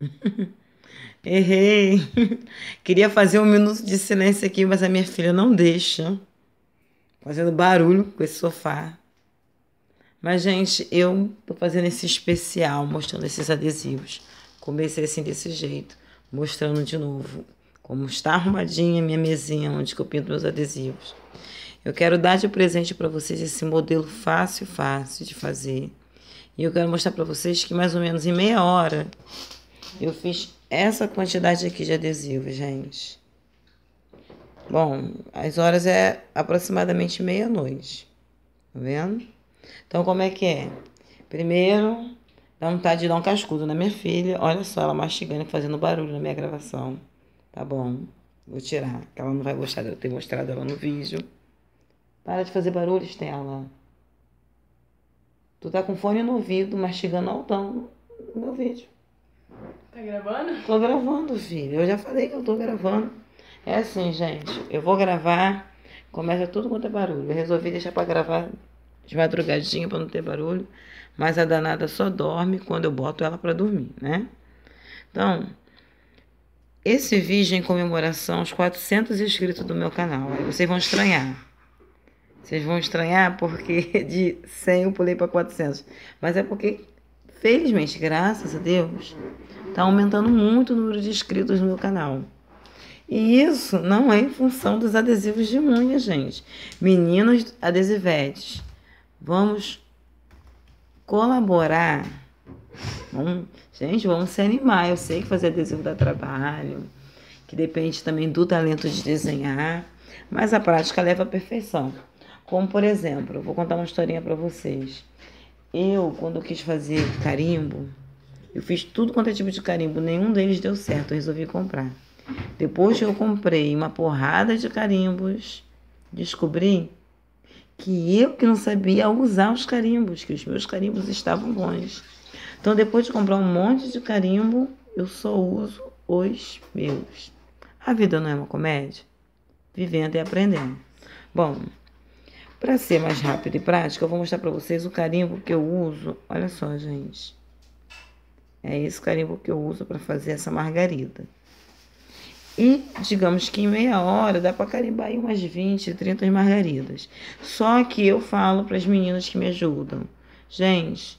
Errei. Queria fazer 1 minuto de silêncio aqui, mas a minha filha não deixa. Fazendo barulho com esse sofá. Mas, gente, eu tô fazendo esse especial, mostrando esses adesivos. Comecei assim desse jeito, mostrando de novo como está arrumadinha a minha mesinha onde que eu pinto meus adesivos. Eu quero dar de presente para vocês esse modelo fácil, fácil de fazer. E eu quero mostrar para vocês que mais ou menos em meia hora eu fiz essa quantidade aqui de adesivo, gente. Bom, as horas é aproximadamente meia-noite. Tá vendo? Então, como é que é? Primeiro, dá vontade de dar um cascudo na minha filha. Olha só, ela mastigando e fazendo barulho na minha gravação. Tá bom, vou tirar, que ela não vai gostar de eu ter mostrado ela no vídeo. Para de fazer barulho, Estela. Tu tá com fone no ouvido, mastigando altão no meu vídeo. Tá gravando? Tô gravando, filho. Eu já falei que eu tô gravando. É assim, gente. Eu vou gravar, começa tudo quanto é barulho. Eu resolvi deixar pra gravar de madrugadinha pra não ter barulho. Mas a danada só dorme quando eu boto ela pra dormir, né? Então, esse vídeo é em comemoração aos 400 inscritos do meu canal. Aí vocês vão estranhar. Vocês vão estranhar porque de 100 eu pulei para 400. Mas é porque, felizmente, graças a Deus, está aumentando muito o número de inscritos no meu canal. E isso não é em função dos adesivos de unha, gente. Meninos adesivetes, vamos colaborar. Vamos se animar. Eu sei que fazer adesivo dá trabalho, que depende também do talento de desenhar, mas a prática leva à perfeição. Como, por exemplo, eu vou contar uma historinha para vocês. Quando eu quis fazer carimbo, eu fiz tudo quanto é tipo de carimbo, nenhum deles deu certo, eu resolvi comprar. Depois que eu comprei uma porrada de carimbos, descobri que eu que não sabia usar os carimbos, que os meus carimbos estavam bons. Então, depois de comprar um monte de carimbo, eu só uso os meus. A vida não é uma comédia? Vivendo e aprendendo. Bom, para ser mais rápido e prático, eu vou mostrar para vocês o carimbo que eu uso. Olha só, gente. É esse carimbo que eu uso para fazer essa margarida. E digamos que em meia hora dá para carimbar aí umas 20, 30 margaridas. Só que eu falo para as meninas que me ajudam. Gente,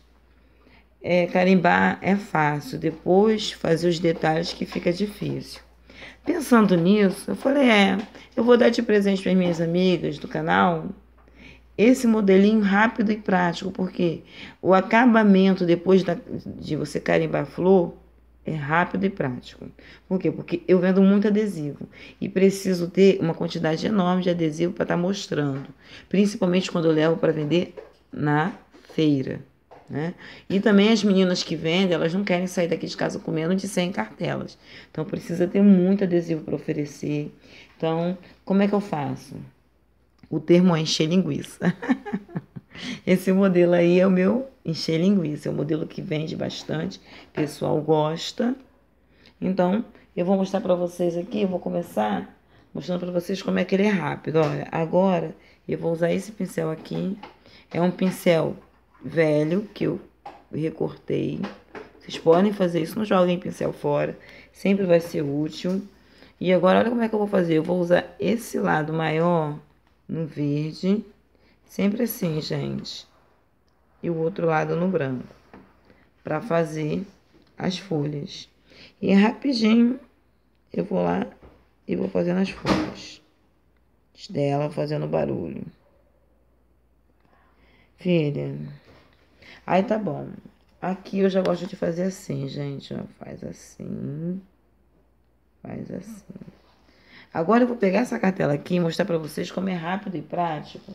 carimbar é fácil. Depois fazer os detalhes que fica difícil. Pensando nisso, eu falei, eu vou dar de presente para as minhas amigas do canal esse modelinho rápido e prático, porque o acabamento depois de você carimbar a flor é rápido e prático. Por quê? Porque eu vendo muito adesivo e preciso ter uma quantidade enorme de adesivo para estar mostrando, principalmente quando eu levo para vender na feira, né? E também as meninas que vendem, elas não querem sair daqui de casa com menos de 100 cartelas. Então precisa ter muito adesivo para oferecer. Então, como é que eu faço? O termo é encher linguiça. Esse modelo aí é o meu encher linguiça. É um modelo que vende bastante. O pessoal gosta. Então, eu vou mostrar para vocês aqui. Eu vou começar mostrando para vocês como é que ele é rápido. Olha, agora eu vou usar esse pincel aqui. É um pincel velho que eu recortei. Vocês podem fazer isso. Não joguem pincel fora. Sempre vai ser útil. E agora, olha como é que eu vou fazer. Eu vou usar esse lado maior no verde, sempre assim, gente, e o outro lado no branco, para fazer as folhas. E rapidinho eu vou lá e vou fazendo as folhas dela, fazendo barulho. Filha, aí tá bom. Aqui eu já gosto de fazer assim, gente, ó, faz assim, faz assim. Agora eu vou pegar essa cartela aqui e mostrar para vocês como é rápido e prático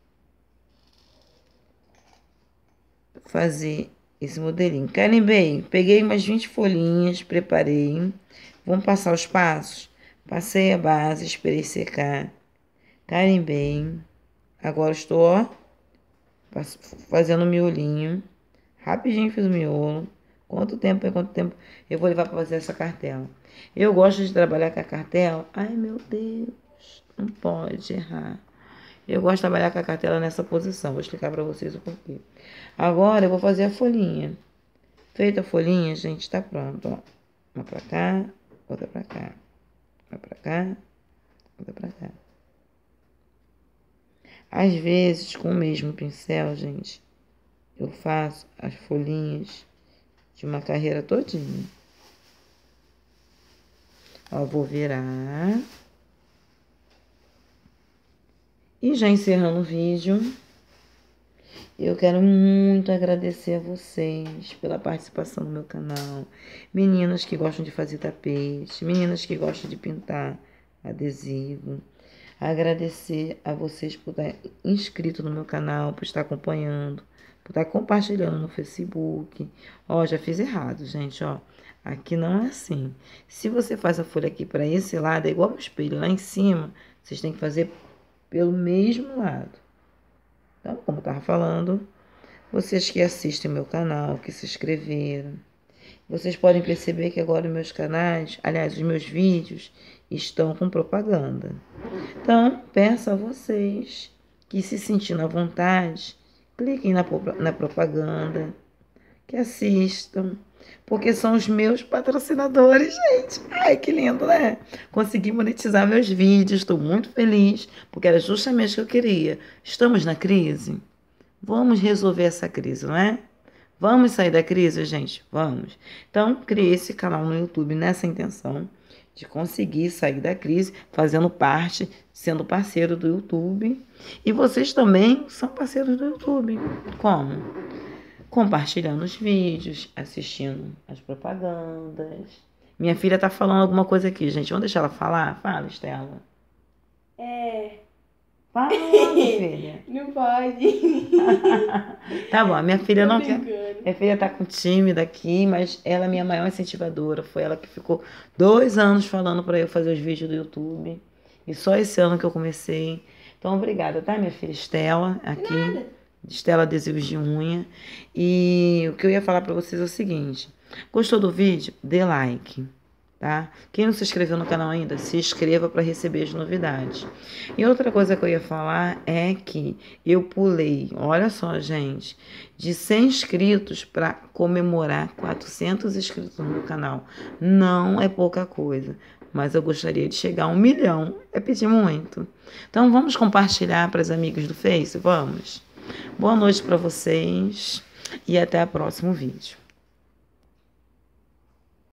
fazer esse modelinho. Carimbei, peguei umas 20 folhinhas, preparei. Vamos passar os passos. Passei a base, esperei secar. Carimbei. Agora estou, ó, fazendo o miolinho. Rapidinho fiz o miolo. Quanto tempo eu vou levar para fazer essa cartela? Eu gosto de trabalhar com a cartela. Ai, meu Deus, não pode errar. Eu gosto de trabalhar com a cartela nessa posição. Vou explicar para vocês o porquê. Agora eu vou fazer a folhinha. Feita a folhinha, gente, tá pronto, ó. Uma pra cá, outra pra cá. Uma pra cá, outra pra cá. Às vezes, com o mesmo pincel, gente, eu faço as folhinhas de uma carreira todinha. Ó, vou virar. E já encerrando o vídeo, eu quero muito agradecer a vocês pela participação no meu canal. Meninas que gostam de fazer tapete, meninas que gostam de pintar adesivo. Agradecer a vocês por estar inscrito no meu canal, por estar acompanhando, por estar compartilhando no Facebook. Ó, já fiz errado, gente, ó. Aqui não é assim. Se você faz a folha aqui para esse lado, é igual o espelho lá em cima, vocês têm que fazer pelo mesmo lado. Então, como eu estava falando, vocês que assistem meu canal, que se inscreveram, vocês podem perceber que agora os meus canais, aliás, os meus vídeos, estão com propaganda. Então, peço a vocês que, se sentindo à vontade, cliquem na propaganda, que assistam, porque são os meus patrocinadores, gente. Ai, que lindo, né? Consegui monetizar meus vídeos, estou muito feliz, porque era justamente o que eu queria. Estamos na crise? Vamos resolver essa crise, não é? Vamos sair da crise, gente? Vamos. Então, criei esse canal no YouTube nessa intenção de conseguir sair da crise, fazendo parte, sendo parceiro do YouTube. E vocês também são parceiros do YouTube. Como? Compartilhando os vídeos, assistindo as propagandas. Minha filha tá falando alguma coisa aqui, gente. Vamos deixar ela falar? Fala, Estela. Fala, filha. Não pode. Tá bom, minha filha Tô não quer. brincando. Minha filha tá com tímida aqui, mas ela é minha maior incentivadora. Foi ela que ficou 2 anos falando pra eu fazer os vídeos do YouTube. E só esse ano que eu comecei. Então, obrigada, tá, minha filha Estela? Aqui. Nada. Estela Adesivos de Unha. E o que eu ia falar pra vocês é o seguinte. Gostou do vídeo? Dê like, tá? Quem não se inscreveu no canal ainda, se inscreva para receber as novidades. E outra coisa que eu ia falar é que eu pulei, olha só, gente, de 100 inscritos para comemorar 400 inscritos no meu canal. Não é pouca coisa, mas eu gostaria de chegar a 1 milhão. É pedir muito. Então vamos compartilhar para as amigas do Face? Vamos. Boa noite para vocês e até o próximo vídeo.